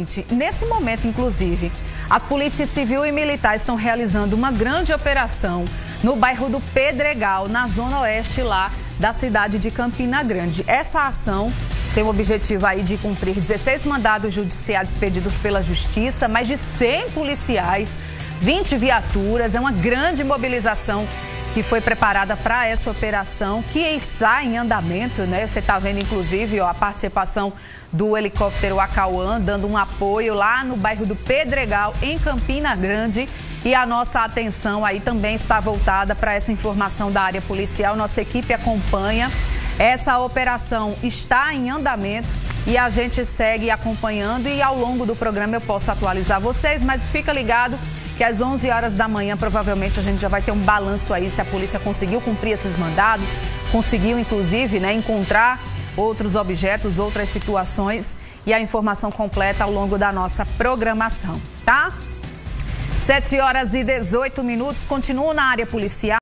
seguinte, nesse momento, inclusive, as polícias civil e militar estão realizando uma grande operação no bairro do Pedregal, na zona oeste lá da cidade de Campina Grande. Essa ação tem o objetivo aí de cumprir 16 mandados judiciais pedidos pela Justiça, mais de 100 policiais, 20 viaturas, é uma grande mobilização que foi preparada para essa operação, que está em andamento, né? Você está vendo, inclusive, ó, a participação do helicóptero Acauã, dando um apoio lá no bairro do Pedregal, em Campina Grande. E a nossa atenção aí também está voltada para essa informação da área policial. Nossa equipe acompanha. Essa operação está em andamento e a gente segue acompanhando, e ao longo do programa eu posso atualizar vocês, mas fica ligado que às 11 horas da manhã provavelmente a gente já vai ter um balanço aí se a polícia conseguiu cumprir esses mandados, conseguiu inclusive, né, encontrar outros objetos, outras situações, e a informação completa ao longo da nossa programação, tá? 7 horas e 18 minutos, continuo na área policial.